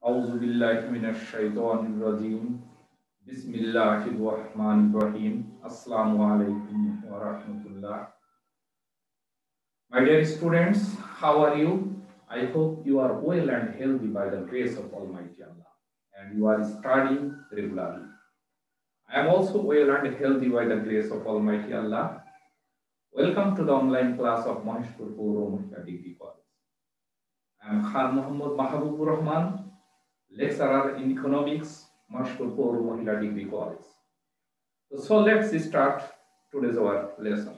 আউযু বিল্লাহি মিনাশ শাইতানির রাজিম। বিসমিল্লাহির রহমানির রহিম। আসসালামু আলাইকুম ওয়া রাহমাতুল্লাহ। My dear students, how are you? I hope you are well and healthy by the grace of Almighty Allah and you are studying regularly. I am also well and healthy by the grace of Almighty Allah. Welcome to the online class of Maheshpur Paura Mahila Degree College. I am Khan Muhammad Mahabubur Rahman, lecturer in economics, Maheshpur Paura Mahila Degree College. So let's start today's our lesson.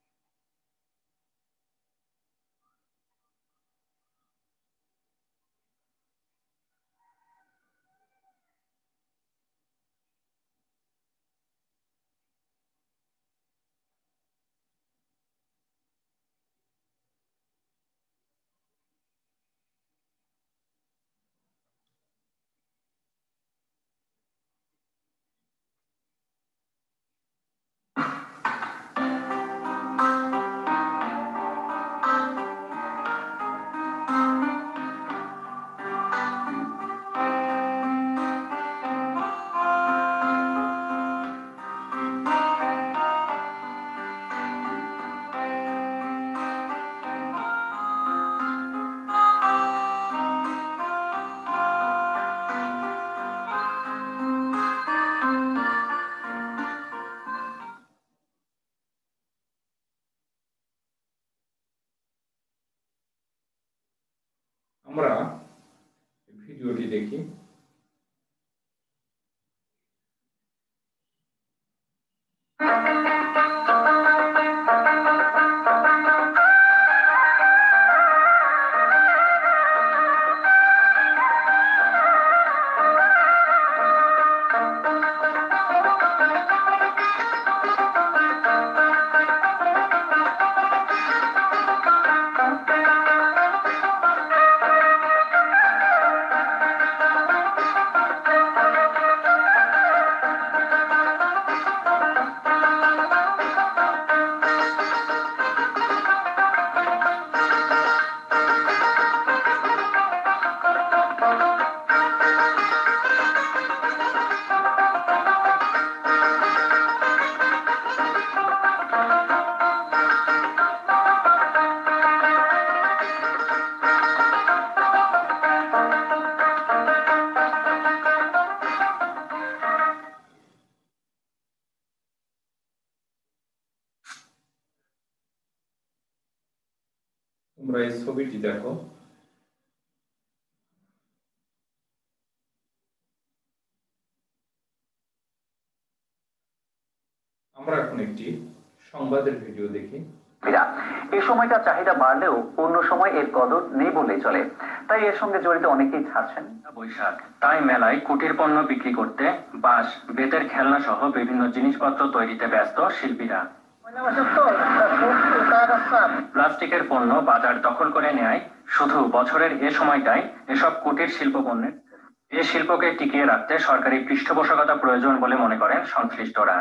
আমরা ভিডিওটি দেখি। তোমরা এই ছবিটি দেখো। আমরা এখন একটি সংবাদের ভিডিও দেখি। এই সময়টা চাহিদা বাড়লেও অন্য সময় এর কদর নেই বললেই চলে, তাই এর সঙ্গে জড়িত অনেকেই ছাড়ছেন। বৈশাখ, তাই মেলায় কুটির পণ্য বিক্রি করতে বাঁশ, বেতের খেলনা সহ বিভিন্ন জিনিসপত্র তৈরিতে ব্যস্ত শিল্পীরা। প্লাস্টিকের পণ্য বাজার দখল করে নেয় শুধু বছরের এ সময়টাই এসব কুটির শিল্প পণ্যের। এ শিল্পকে টিকিয়ে রাখতে সরকারি পৃষ্ঠপোষকতা প্রয়োজন বলে মনে করেন সংশ্লিষ্টরা।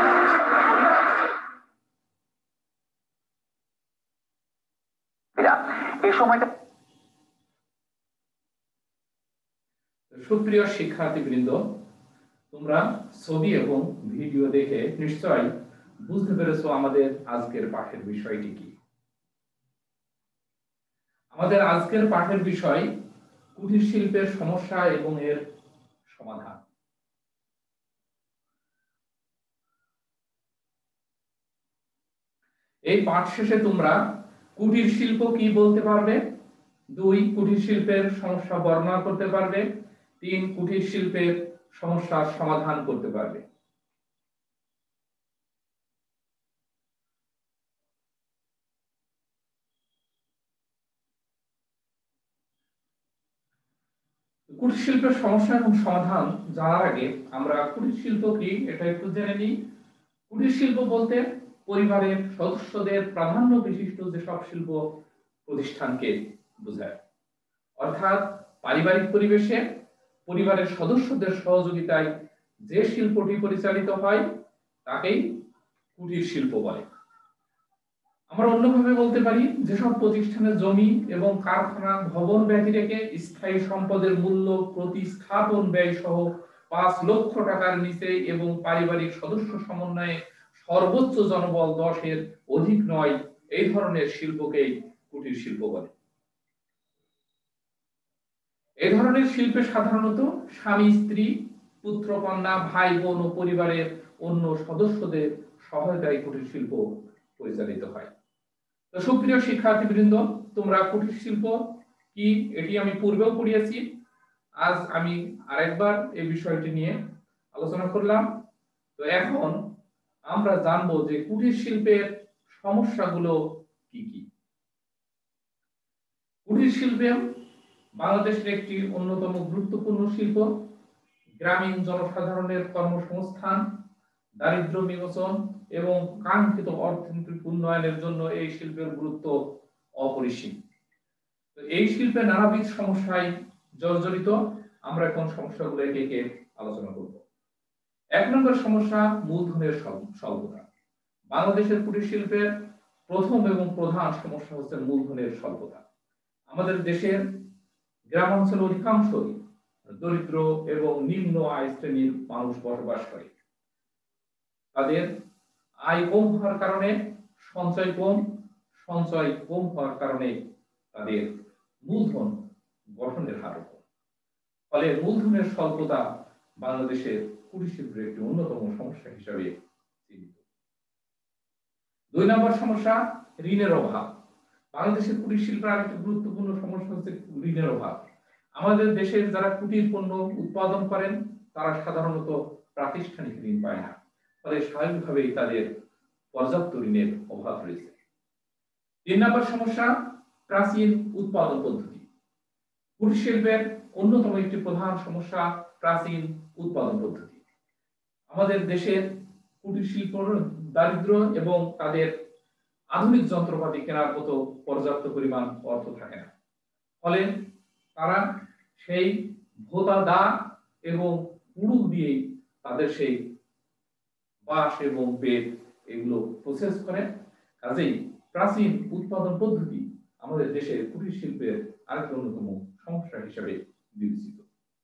সুপ্রিয় শিক্ষার্থীবৃন্দ, তোমরা ছবি এবং ভিডিও দেখে নিশ্চয়ই বুঝতে পেরেছো আমাদের আজকের পাঠের বিষয়টি কি। আমাদের আজকের পাঠের বিষয় কুটির শিল্পের সমস্যা এবং এর সমাধান। এই পাঠ শেষে তোমরা কুটির শিল্প কি বলতে পারবে, 2 কুটির শিল্পের সমস্যা বর্ণনা করতে পারবে, 3 কুটির শিল্পের সমস্যার সমাধান করতে পারবে। কুটির শিল্পের সমস্যা এবং সমাধান জানার আগে আমরা কুটির শিল্প কি এটা একটু জেনে নিই। কুটির শিল্প বলতে পরিবারের সদস্যদের প্রাধান্য বিশিষ্ট যেসব শিল্প প্রতিষ্ঠানকে বোঝায়, অর্থাৎ পারিবারিক পরিবেশে পরিবারের সদস্যদের সহযোগিতায় যে শিল্পটি পরিচালিত হয় তাকেই কুটির শিল্প বলে। আমরা অন্যভাবে বলতে পারি, যেসব প্রতিষ্ঠানের জমি এবং কারখানা ভবন ব্যয় রেখে স্থায়ী সম্পদের মূল্য প্রতিস্থাপন ব্যয় সহ 5 লক্ষ টাকার নিচে এবং পারিবারিক সদস্য সমন্বয়ে সর্বোচ্চ জনবল 10-এর অধিক নয়, এই ধরনের শিল্পকেই কুটির শিল্প বলে। এই ধরনের শিল্পে সাধারণত স্বামী স্ত্রী, পুত্র কন্যা, ভাই বোন ও পরিবারের অন্য সদস্যদের সহায়তায় কুটির শিল্প পরিচালিত হয়। তো সুপ্রিয় শিক্ষার্থীবৃন্দ, তোমরা কুটির শিল্প কি এটি আমি পূর্বেও পড়িয়েছি, আজ আমি আরেকবার এই বিষয়টি নিয়ে আলোচনা করলাম। তো এখন আমরা জানবো যে কুটির শিল্পের সমস্যাগুলো কি কি। কুটির শিল্পে বাংলাদেশের একটি অন্যতম গুরুত্বপূর্ণ শিল্প। গ্রামীণ জনসাধারণের কর্মসংস্থান, দারিদ্র্য বিমোচন এবং কাঙ্ক্ষিত অর্থনৈতিক উন্নয়নের জন্য এই শিল্পের গুরুত্ব অপরিসীম। এই শিল্পে নানাবিধ সমস্যায় জর্জরিত। আমরা এখন সমস্যাগুলো একে একে আলোচনা করব। 1 নম্বর সমস্যা, মূলধনের স্বল্পতা। বাংলাদেশের কুটির শিল্পের প্রথম এবং প্রধান সমস্যা হচ্ছে মূলধনের স্বল্পতা। আমাদের দেশের গ্রামাঞ্চলে অধিকাংশই দরিদ্র এবং নিম্ন আয় শ্রেণীর মানুষ বসবাস করে। তাদের আয় কম হওয়ার কারণে সঞ্চয় কম হওয়ার কারণে তাদের মূলধন গঠনের হার কম। ফলে মূলধনের স্বল্পতা বাংলাদেশের কুটির শিল্পের একটি অন্যতম সমস্যা হিসাবে চিহ্নিত। 2 নম্বর সমস্যা, ঋণের অভাব। বাংলাদেশের কুটির শিল্পের আরেকটি গুরুত্বপূর্ণ সমস্যা হচ্ছে ঋণের অভাব। আমাদের দেশের যারা কুটির পণ্য উৎপাদন করেন তারা সাধারণত প্রাতিষ্ঠানিক ঋণ পায় না, ফলে স্বাভাবিকভাবেই তাদের পর্যাপ্ত ঋণের অভাব রয়েছে। 3 নম্বর সমস্যা, প্রাচীন উৎপাদন পদ্ধতি। কুটির শিল্পের অন্যতম একটি প্রধান সমস্যা প্রাচীন উৎপাদন পদ্ধতি। আমাদের দেশের কুটির শিল্প দারিদ্র এবং তাদের আধুনিক যন্ত্রপাতি কেনার মতো পর্যাপ্ত পরিমাণ অর্থ থাকে না, ফলে তারা সেই ভোতা দা এবং কুড়ুল দিয়েই তাদের সেই বাঁশ এবং বেত এগুলো প্রসেস করে। কাজেই প্রাচীন উৎপাদন পদ্ধতি আমাদের দেশের কুটির শিল্পের আরেকটি অন্যতম সমস্যা হিসেবে বিবেচিত।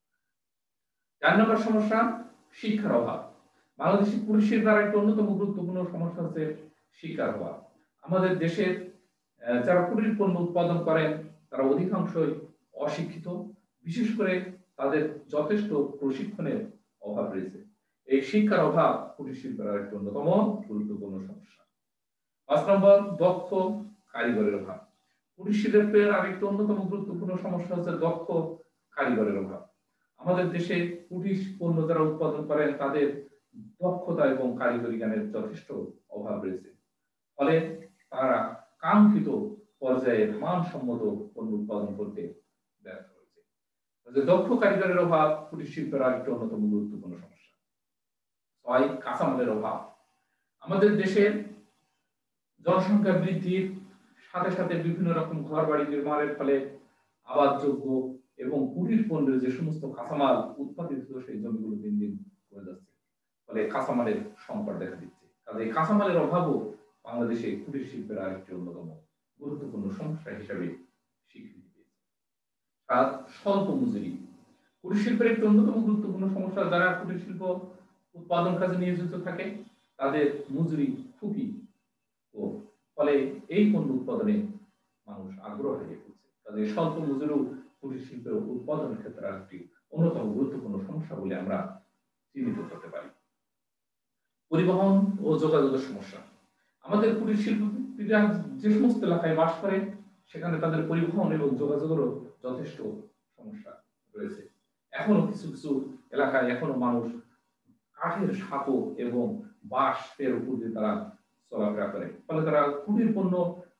4 নম্বর সমস্যা, শিক্ষার অভাব। বাংলাদেশের কুটির শিল্পের আরেকটি অন্যতম গুরুত্বপূর্ণ সমস্যা হচ্ছে শিক্ষার অভাব। আমাদের দেশের যারা কুটির পণ্য উৎপাদন করেন তারা অধিকাংশই অশিক্ষিত, বিশেষ করে তাদের যথেষ্ট প্রশিক্ষণের অভাব রয়েছে। এই শিক্ষার অভাব কুটির শিল্পের আরেকটি অন্যতম গুরুত্বপূর্ণ সমস্যা। 5 নম্বর, দক্ষ কারিগরের অভাব। কুটির শিল্পের আরেকটি অন্যতম গুরুত্বপূর্ণ সমস্যা হচ্ছে দক্ষ কারিগরের অভাব। আমাদের দেশে কুটির পণ্য যারা উৎপাদন করেন তাদের দক্ষতা এবং কারিগরি জ্ঞানের যথেষ্ট অভাব রয়েছে, ফলে তারা কাঙ্ক্ষিত পর্যায়ে মানসম্মত পণ্য উৎপাদন করতে ব্যর্থ হয়েছে। দক্ষ কারিগরের অভাব কুটির শিল্পের আরেকটি অন্যতম গুরুত্বপূর্ণ সমস্যা। 6, কাঁচামালের অভাব। আমাদের দেশের জনসংখ্যা বৃদ্ধির সাথে সাথে বিভিন্ন রকম ঘর বাড়ি নির্মাণের ফলে আবাদযোগ্য এবং কুটির পণ্যের যে সমস্ত কাঁচামাল উৎপাদিত সেই জমিগুলো দিন দিন কমে যাচ্ছে, ফলে কাঁচামালের সংকট দেখা দিচ্ছে। কাজে কাঁচামালের অভাবও বাংলাদেশে কুটির শিল্পের আরেকটি অন্যতম গুরুত্বপূর্ণ সমস্যা হিসাবে স্বীকৃতি পেয়েছে। 7, স্বল্প মজুরি। কুটির শিল্পের একটি অন্যতম গুরুত্বপূর্ণ সমস্যা, যারা কুটির শিল্প উৎপাদন কাজে নিয়োজিত থাকে তাদের মজুরি খুবই কম, ফলে এই পণ্য উৎপাদনে মানুষ আগ্রহ হারিয়ে ফেলছে। কাজে স্বল্প মজুরি কুটির শিল্পের উৎপাদনের ক্ষেত্রে একটি অন্যতম গুরুত্বপূর্ণ সমস্যা বলে আমরা চিহ্নিত করতে পারি। পরিবহন ও যোগাযোগের সমস্যা। আমাদের কুটির শিল্পীরা যে সমস্ত এলাকায় বাস করে সেখানে তাদের পরিবহন এবং যোগাযোগেরও যথেষ্ট সমস্যা রয়েছে। এখনো কিছু কিছু এলাকায় এখনো মানুষ কাঠের সাঁকো এবং বাঁশের উপর দিয়ে তারা চলাফেরা করে, ফলে তারা কুটির পণ্য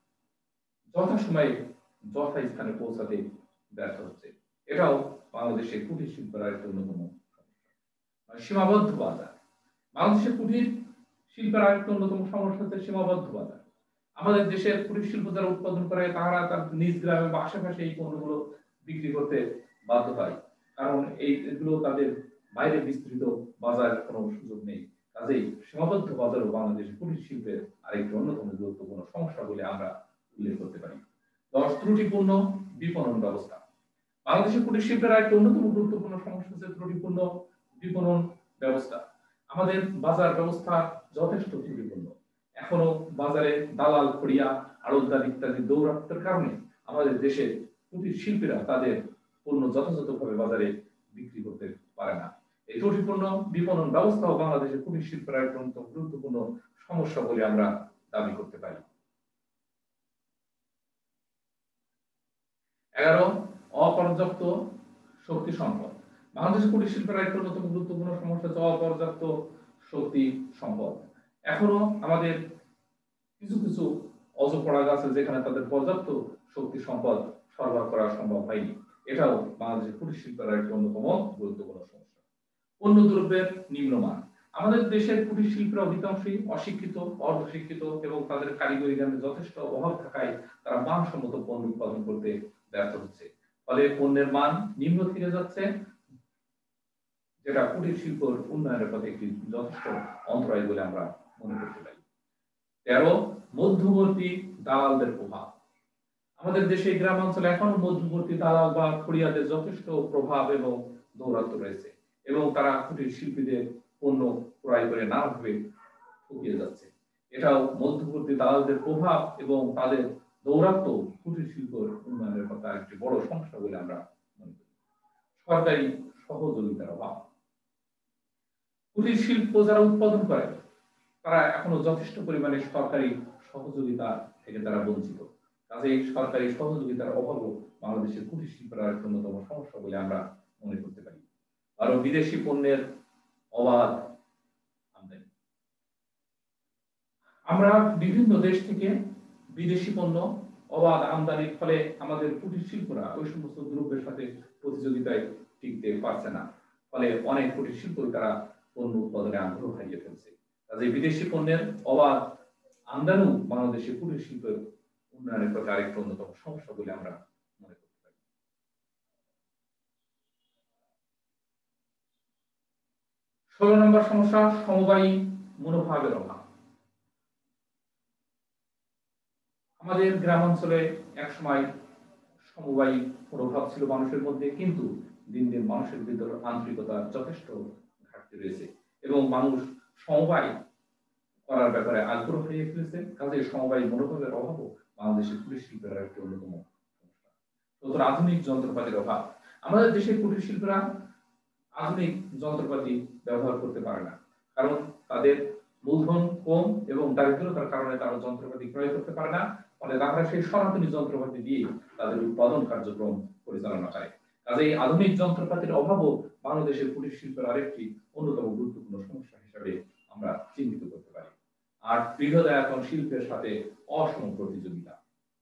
যথাসময়ে যথাস্থানে পৌঁছাতে ব্যর্থ হচ্ছে। এটাও বাংলাদেশের কুটির শিল্পের আরেকটি অন্যতম সমস্যা। সীমাবদ্ধ বাজার। বাংলাদেশের কুটির শিল্পের আরেকটি অন্যতম সমস্যা হচ্ছে সীমাবদ্ধ বাজার। আমাদের দেশের কুটির শিল্প যারা উৎপাদন করে তারা তার নিজ গ্রামে বা আশেপাশে এই পণ্যগুলো বিক্রি করতে বাধ্য হয়, কারণ এইগুলো তাদের বাইরে বিস্তৃত বাজার কোনো সুযোগ নেই। কাজেই সীমাবদ্ধ বাজার ও বাংলাদেশের কুটির শিল্পের আরেকটি অন্যতম গুরুত্বপূর্ণ সমস্যা বলে আমরা উল্লেখ করতে পারি। 10 ত্রুটিপূর্ণ বিপণন ব্যবস্থা। বাংলাদেশের কুটির শিল্পের আরেকটি অন্যতম গুরুত্বপূর্ণ সমস্যা হচ্ছে ত্রুটিপূর্ণ বিপণন ব্যবস্থা। আমাদের বাজার ব্যবস্থা যথেষ্ট ত্রুটিপূর্ণ। এখনো বাজারে দালাল, খড়িয়া, আড়তদার ইত্যাদি দৌরাত্ম্যের কারণে আমাদের দেশের কুটির শিল্পীরা তাদের পণ্য যথাযথভাবে বাজারে বিক্রি করতে পারে না। এই ত্রুটিপূর্ণ বিপণন ব্যবস্থাও বাংলাদেশের কুটির শিল্পের এক গুরুত্বপূর্ণ সমস্যা বলে আমরা দাবি করতে পারি। 11 অপর্যাপ্ত শক্তি সম্পদ। বাংলাদেশের কুটির শিল্পের এক অন্যতম গুরুত্বপূর্ণ সমস্যা হচ্ছে অপর্যাপ্ত শক্তি সম্পদ। এখনো আমাদের কিছু কিছু অজপড়া আছে যেখানে তাদের পর্যাপ্ত শক্তি সম্পদ সরবরাহ করা সম্ভব হয়নি। এটাও বাংলাদেশের কুটির শিল্পের একটি অন্যতম গুরুত্বপূর্ণ সমস্যা। পণ্য দ্রব্যের নিম্নমান। আমাদের দেশের কুটির শিল্পের অধিকাংশই অশিক্ষিত, অর্ধশিক্ষিত এবং তাদের কারিগরি জ্ঞানের যথেষ্ট অভাব থাকায় তারা মানসম্মত পণ্য উৎপাদন করতে ব্যর্থ হচ্ছে। ফলে পণ্যের মান নিম্ন থেকে যাচ্ছে, যেটা কুটির শিল্পের উন্নয়নের পথে একটি যথেষ্ট অন্তরায় বলে আমরা মনে করতে পারি। 13 মধ্যবর্তী দালালদের প্রভাব। আমাদের দেশে গ্রামাঞ্চলে এখনো মধ্যবর্তী দালাল বা খড়িয়াদের যথেষ্ট প্রভাব এবং দৌরাত্ম্য রয়েছে এবং তারা কুটির শিল্পীদের পণ্য ক্রয় করে নানাভাবে ঠকিয়ে যাচ্ছে। এটাও মধ্যবর্তী দালালদের প্রভাব এবং তাদের দৌরাত্ম্য কুটির শিল্পের উন্নয়নের কথা একটি বড় সমস্যা বলে আমরা মনে করি। সরকারি সহযোগিতার অভাব। কুটির শিল্প যারা উৎপাদন করে তারা এখনো যথেষ্ট পরিমাণে সরকারি সহযোগিতা থেকে তারা বঞ্চিত। কাজেই সরকারি সহযোগিতার অভাবও বাংলাদেশের কুটির শিল্পের এক অন্যতম সমস্যা বলে আমরা মনে করতে পারি। আরো বিদেশি পণ্যের অবাধ আমদানি। আমরা বিভিন্ন দেশ থেকে বিদেশি পণ্য অবাধ আমদানির ফলে আমাদের কুটির শিল্পরা ওই সমস্ত দ্রব্যের সাথে প্রতিযোগিতায় টিকতে পারছে না। ফলে অনেক কুটির শিল্প তারা পণ্য উৎপাদনে আগ্রহ হারিয়ে ফেলছে। কাজে বিদেশি পণ্যের অবাধ আমদানিও বাংলাদেশের কুটির শিল্পের উন্নয়নের পথে আরেকটি অন্যতম সমস্যা বলে আমরা মনে করতে পারি। 16 নম্বর সমস্যা সমবায়ী মনোভাবের অভাব। আমাদের গ্রামাঞ্চলে একসময় সমবায়ী মনোভাব ছিল মানুষের মধ্যে, কিন্তু দিন দিন মানুষের ভিতর আন্তরিকতার যথেষ্ট ঘাটতি রয়েছে এবং মানুষ সমবায় করার ব্যাপারে আগ্রহ হারিয়ে ফেলেছে। কাজে সমবায়ী মনোভাবের অভাবও বাংলাদেশের কুটির শিল্পের একটি অন্যতম সমস্যা। নতুন আধুনিক যন্ত্রপাতির অভাব। আমাদের দেশের কুটির শিল্পীরা আধুনিক যন্ত্রপাতি ব্যবহার করতে পারে না, কারণ তাদের মূলধন কম এবং দারিদ্রতার কারণে তারা যন্ত্রপাতি ক্রয় করতে পারে না। ফলে তারা সেই সনাতনী যন্ত্রপাতি দিয়ে তাদের উৎপাদন কার্যক্রম পরিচালনা করে। কাজেই আধুনিক যন্ত্রপাতির অভাবও বাংলাদেশের কুটির শিল্পের আরেকটি অন্যতম গুরুত্বপূর্ণ সমস্যা হিসাবে আমরা চিহ্নিত করতে পারি। আর বৃহদায়তন শিল্পের সাথে অসম প্রতিযোগিতা।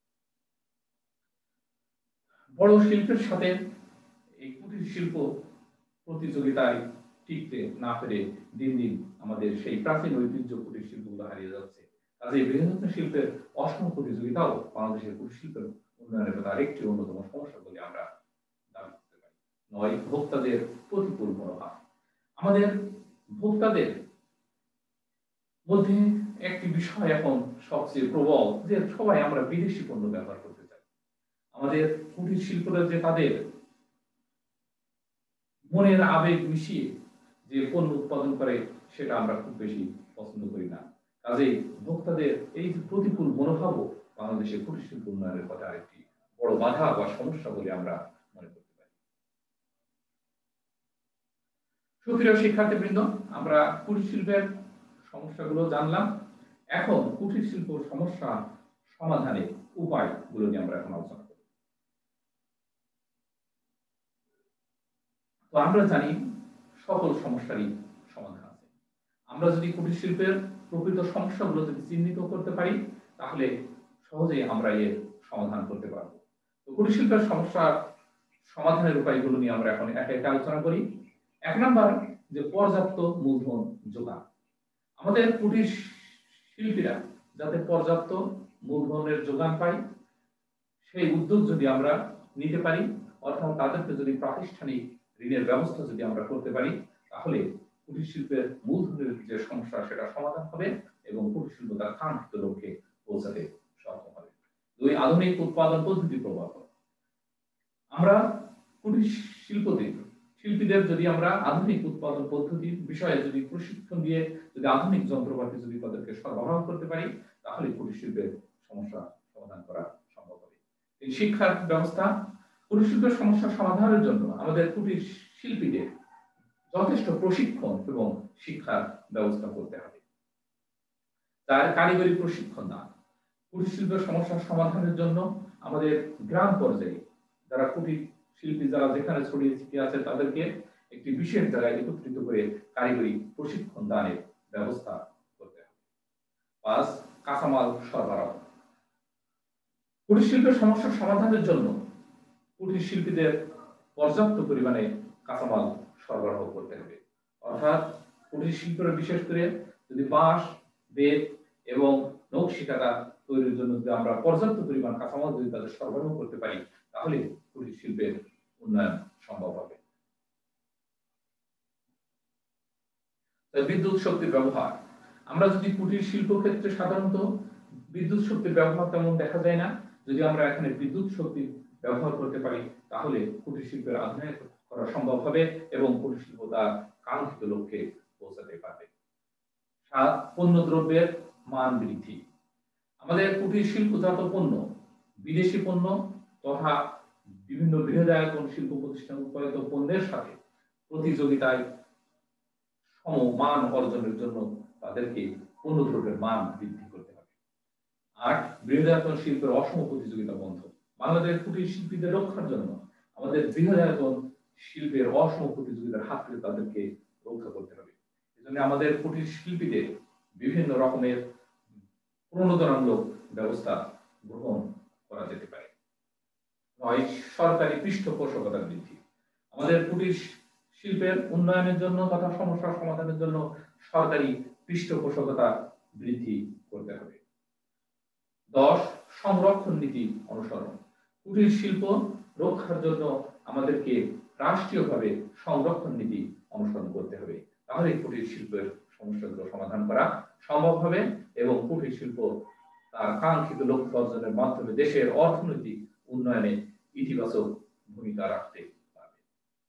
বড় শিল্পের সাথে এই কুটির শিল্প প্রতিযোগিতায় টিকতে না পেরে দিন দিন আমাদের সেই প্রাচীন ঐতিহ্য কুটির শিল্পগুলো হারিয়ে যাচ্ছে। কাজে বৃহদায়তন শিল্পের অসম প্রতিযোগিতাও বাংলাদেশের কুটির শিল্পের উন্নয়নের কথা আরেকটি অন্যতম সমস্যা বলে আমরা দাবি করতে পারি। 9 ভোক্তাদের প্রতিকূল মনোভাব। আমাদের ভোক্তাদের মধ্যে একটি বিষয় এখন সবচেয়ে প্রবল যে সবাই আমরা বিদেশি পণ্য ব্যবহার করতে চাই। আমাদের কুটির শিল্পরা যে তাদের মনের আবেগ মিশিয়ে যে পণ্য উৎপাদন করে সেটা আমরা খুব বেশি পছন্দ করি না। কাজেই ভোক্তাদের এই যে প্রতিকূল মনোভাবও বাংলাদেশের কুটির শিল্প উন্নয়নের পথে আরেকটি বড় বাধা বা সমস্যা বলে আমরা মনে করতে পারি। সুপ্রিয় শিক্ষার্থীবৃন্দ, আমরা কুটির শিল্পের সমস্যাগুলো জানলাম। এখন কুটির শিল্প সমস্যা সমাধানের উপায়গুলো নিয়ে আমরা এখন আলোচনা করব। তো আমরা জানি সকল সমস্যারই সমাধান আছে। আমরা যদি কুটির শিল্পের প্রকৃত সমস্যাগুলো যদি চিহ্নিত করতে পারি তাহলে সহজেই আমরা এর সমাধান করতে পারব। তো কুটির শিল্পের সমস্যার সমাধানের উপায়গুলো নিয়ে আমরা এখন একে একে আলোচনা করি। 1 নাম্বার যে পর্যাপ্ত মূলধন জোগান। আমাদের কুটির শিল্পীরা যাতে পর্যাপ্ত মূলধনের যোগান পায় সেই উদ্যোগ যদি আমরা নিতে পারি, অর্থাৎ তাদেরকে যদি প্রাতিষ্ঠানিক ঋণের ব্যবস্থা যদি আমরা করতে পারি, তাহলে কুটির শিল্পের মূলধনের যে সমস্যা সেটা সমাধান হবে এবং কুটির শিল্প তার কাঙ্ক্ষিত লক্ষ্যে পৌঁছাতে সক্ষম হবে। দুই, আধুনিক উৎপাদন পদ্ধতি প্রভাব। আমরা কুটির শিল্পীদের যদি আমরা আধুনিক উৎপাদন পদ্ধতির বিষয়ে যদি প্রশিক্ষণ দিয়ে যদি আধুনিক যন্ত্রপাতি যদি তাদেরকে সরবরাহ করতে পারি, তাহলে কুটির শিল্পের সমস্যা সমাধান করা সম্ভব হবে। এই শিক্ষার ব্যবস্থা, কুটির শিল্পের সমস্যা সমাধানের জন্য আমাদের কুটির শিল্পীদের যথেষ্ট প্রশিক্ষণ এবং শিক্ষার ব্যবস্থা করতে হবে। তার কারিগরি প্রশিক্ষণ দান, কুটির শিল্পের সমস্যা সমাধানের জন্য আমাদের গ্রাম পর্যায়ে যারা কুটির শিল্পী যারা যেখানে ছড়িয়ে ছিটিয়ে আছে তাদেরকে একটি বিশেষ জায়গায় একত্রিত করে কারিগরি প্রশিক্ষণ দানের ব্যবস্থা করতে হবে। 5, কাঁচামাল সরবরাহ। কুটির শিল্পের সমস্যা সমাধানের জন্য কুটির শিল্পীদের পর্যাপ্ত পরিমাণে কাঁচামাল সরবরাহ করতে হবে। অর্থাৎ কুটির শিল্পের বিশেষ করে যদি বাঁশ, বেত এবং নকশি কাঁথা তৈরির জন্য যদি আমরা পর্যাপ্ত পরিমাণ কাঁচামাল যদি তাদের সরবরাহ করতে পারি, তাহলে কুটির শিল্পের উন্নয়ন সম্ভব হবে। বিদ্যুৎ শক্তির ব্যবহার, আমরা যদি কুটির শিল্প ক্ষেত্রে সাধারণত বিদ্যুৎ শক্তির ব্যবহার তেমন দেখা যায় না। যদি আমরা এখানে বিদ্যুৎ শক্তি ব্যবহার করতে পারি, তাহলে কুটির শিল্পের আধুনিক করা সম্ভব হবে এবং কুটির শিল্প তার কাঙ্ক্ষিত লক্ষ্যে পৌঁছাতে পারবে। 7, পণ্য দ্রব্যের মান বৃদ্ধি। আমাদের কুটির শিল্পজাত পণ্য বিদেশি পণ্য তথা বিভিন্ন বৃহদায়তন শিল্প প্রতিষ্ঠান উৎপাদিত পণ্যের সাথে প্রতিযোগিতায় সমমান অর্জনের জন্য তাদেরকে পণ্য দ্রব্যের মান বৃদ্ধি করতে হবে। 8, বৃহদায়তন শিল্পের অসম প্রতিযোগিতা বন্ধ। বাংলাদেশ কুটির শিল্পীদের রক্ষার জন্য আমাদের বৃহদায়তন শিল্পের অসম প্রতিযোগিতার হাত থেকে তাদেরকে রক্ষা করতে হবে। এজন্য আমাদের কুটির শিল্পীদের বিভিন্ন রকমের প্রণোদনামূলক ব্যবস্থা গ্রহণ করা যেতে পারে। 9, সরকারি পৃষ্ঠপোষকতা বৃদ্ধি। আমাদের কুটির শিল্পের উন্নয়নের জন্য তথা সমস্যা সমাধানের জন্য সরকারি পৃষ্ঠপোষকতা বৃদ্ধি করতে হবে। 10, সংরক্ষণ নীতি অনুসরণ। কুটির শিল্প রক্ষার জন্য আমাদেরকে রাষ্ট্রীয়ভাবে সংরক্ষণ নীতি অনুসরণ করতে হবে, তাহলে কুটির শিল্পের সমস্যাগুলো সমাধান করা সম্ভব হবে এবং কুটির শিল্প তার কাঙ্ক্ষিত লক্ষ্য অর্জনের মাধ্যমে দেশের অর্থনৈতিক উন্নয়নে ইতিবাচক ভূমিকা রাখতে পারবে।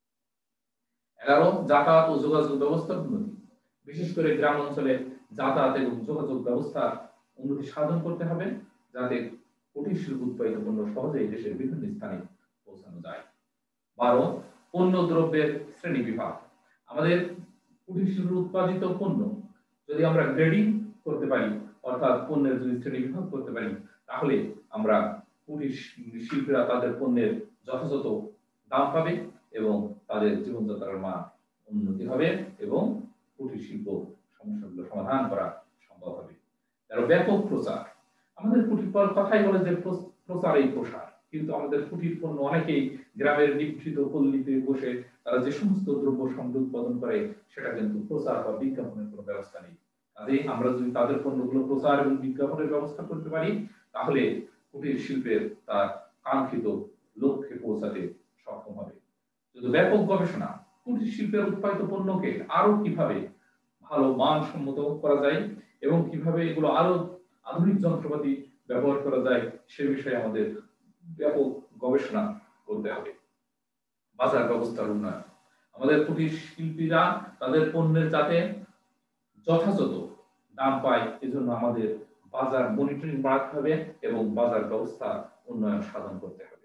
11, যাতায়াত ও যোগাযোগ ব্যবস্থার উন্নতি। বিশেষ করে গ্রাম অঞ্চলে যাতায়াত এবং যোগাযোগ ব্যবস্থার উন্নতি সাধন করতে হবে, যাতে কুটির শিল্প উৎপাদিত পণ্য সহজেই দেশের বিভিন্ন স্থানে পৌঁছানো যায়। 12, পণ্য দ্রব্যের শ্রেণী বিভাগ। আমাদের কুটির শিল্প উৎপাদিত পণ্য যদি আমরা গ্রেডিং করতে পারি, অর্থাৎ পণ্যের যদি শ্রেণী বিভাগ করতে পারি, তাহলে আমরা কুটির শিল্পীরা তাদের পণ্যের যথাযথ দাম পাবে এবং তাদের জীবনযাত্রার মান উন্নতি হবে এবং কুটির শিল্প সমস্যাগুলো সমাধান করা সম্ভব হবে। তার ব্যাপক প্রচার। আমাদের কুটির কথাই বলে যে প্রচারেই প্রসার, কিন্তু আমাদের কুটির পণ্য অনেকেই গ্রামের নিভৃত পল্লীতে বসে তারা যে সমস্ত দ্রব্য সামগ্রী উৎপাদন করে সেটা কিন্তু প্রচার বা বিজ্ঞাপনের কোনো ব্যবস্থা নেই। কাজেই আমরা যদি তাদের পণ্যগুলো প্রচার এবং বিজ্ঞাপনের ব্যবস্থা করতে পারি, তাহলে কুটির শিল্পের তার কাঙ্ক্ষিত লক্ষ্যে পৌঁছাতে সক্ষম হবে। যদি ব্যাপক গবেষণা, কুটির শিল্পের উৎপাদিত পণ্যকে আরো কিভাবে ভালো মানসম্মত করা যায় এবং কিভাবে এগুলো আরো আধুনিক যন্ত্রপাতি ব্যবহার করা যায় সে বিষয়ে আমাদের ব্যাপক গবেষণা করতে হবে। বাজার ব্যবস্থার উন্নয়ন। আমাদের কুটির শিল্পীরা তাদের পণ্যের যাতে যথাযথ দাম পায় এজন্য আমাদের বাজার মনিটরিং বাড়াতে হবে এবং বাজার ব্যবস্থা উন্নয়ন সাধন করতে হবে।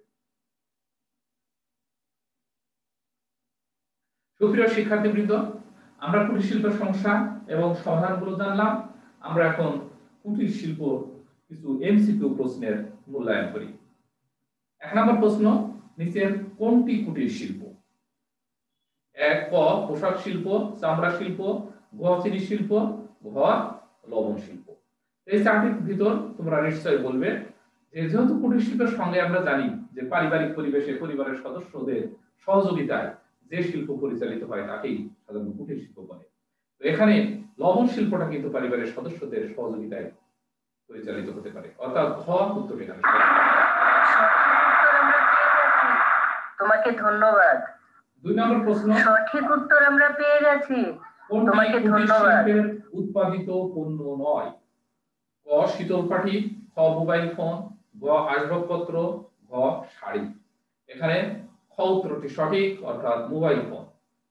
সুপ্রিয় শিক্ষার্থীবৃন্দ, আমরা কুটির শিল্পের সমস্যা এবং সমাধানগুলো জানলাম। আমরা এখন কুটির শিল্প কিছু এমসিকিউ প্রশ্নের মূল্যায়ন করি। 1 নম্বর প্রশ্ন, নিচের কোনটি কুটির শিল্প? 1, ক পোশাক শিল্প, চামড়া শিল্প, গ চিনি শিল্প, ঘ লবণ শিল্প। এই চারটির ভিতর তোমরা নিশ্চয়ই বলবে যে যেহেতু কুটির শিল্পের সঙ্গে আমরা জানি যে পারিবারিক পরিবেশে পরিবারের সদস্যদের সহযোগিতায় যে শিল্প পরিচালিত হয় তাকেই সাধারণত কুটির শিল্প বলে। তো এখানে লবণ শিল্পটা কিন্তু পরিবারের সদস্যদের সহযোগিতায় পরিচালিত হতে পারে, অর্থাৎ ঘ উত্তর এখানে। তোমাকে ধন্যবাদ। 2 নম্বর প্রশ্ন, সঠিক উত্তর আমরা পেয়ে গেছি। কোনটি তোমাকে কুটির ধন্যবাদ। শিল্পের উৎপাদিত পণ্য নয়? ক শীতল পাটি, খ মোবাইল ফোন, গ আসবাবপত্র, ঘ শাড়ি। এখানে খ উত্তরটি সঠিক, অর্থাৎ মোবাইল ফোন।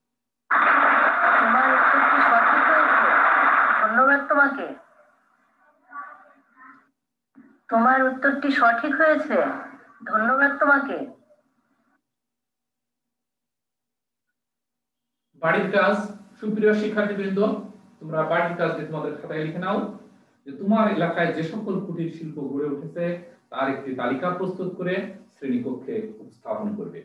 তোমার উত্তরটি সঠিক হয়েছে, ধন্যবাদ তোমাকে। তোমার উত্তরটি সঠিক হয়েছে, ধন্যবাদ তোমাকে। বাড়ির কাজ, সুপ্রিয় শিক্ষার্থীবৃন্দ, তোমরা বাড়ির কাজ তোমাদের খাতায় লিখে নাও যে তোমার এলাকায় যে সকল কুটির শিল্প গড়ে উঠেছে তার একটি তালিকা প্রস্তুত করে শ্রেণীকক্ষে উপস্থাপন করবে।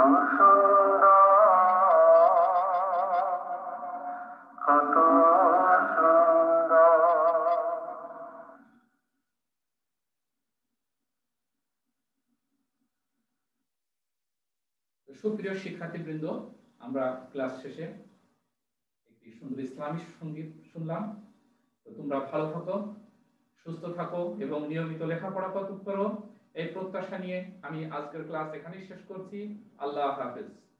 কত সুপ্রিয় শিক্ষার্থীবৃন্দ, আমরা ক্লাস শেষে একটি সুন্দর ইসলামী সঙ্গীত শুনলাম। তো তোমরা ভালো থাকো, সুস্থ থাকো এবং নিয়মিত লেখাপড়া করো, এই প্রত্যাশা নিয়ে আমি আজকের ক্লাস এখানেই শেষ করছি। আল্লাহ হাফেজ।